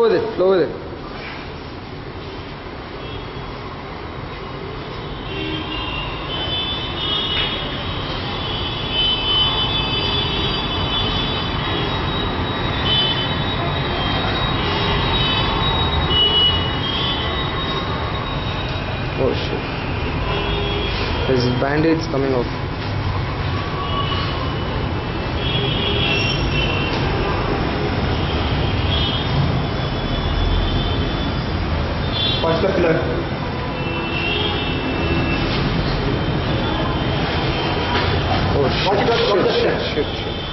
Flow with it. Flow with it. Oh shit. There's band-aids coming off. Watch the pillar. Oh shit.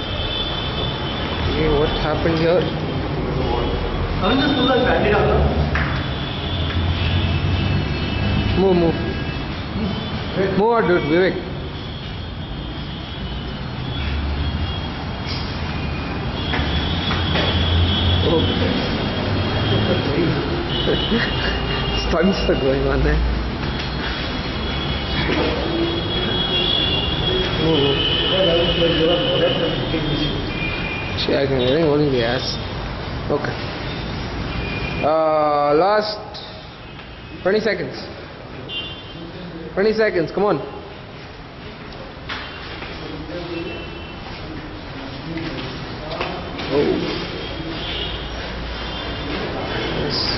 Okay, what happened here? I'm just do the bandit after. Move. Move out, dude, Vivek. Oh. Stunts are going on there. Move. Shit, I can getting only the ass. Okay. Last 20 seconds. 20 seconds, come on. Oh. Yes.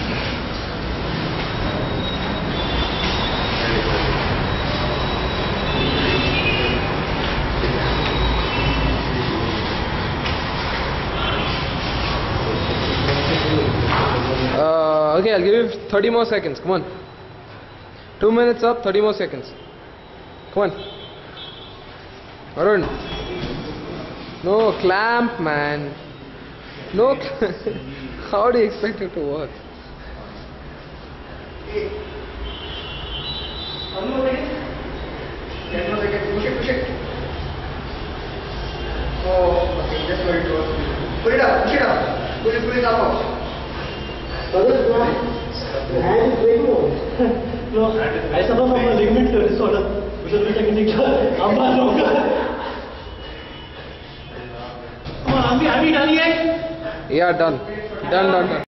Okay, I'll give you 30 more seconds, come on. 2 minutes up, 30 more seconds. Come on. Arun. No, clamp, man. No. How do you expect it to work? One more second. 10 more seconds. Push it. Oh, okay, that's what it was. Push it up. Push it up. Hand is very low. No, I suffer from a ligament disorder, which is technique. Come on, are we done yet? Yeah, done.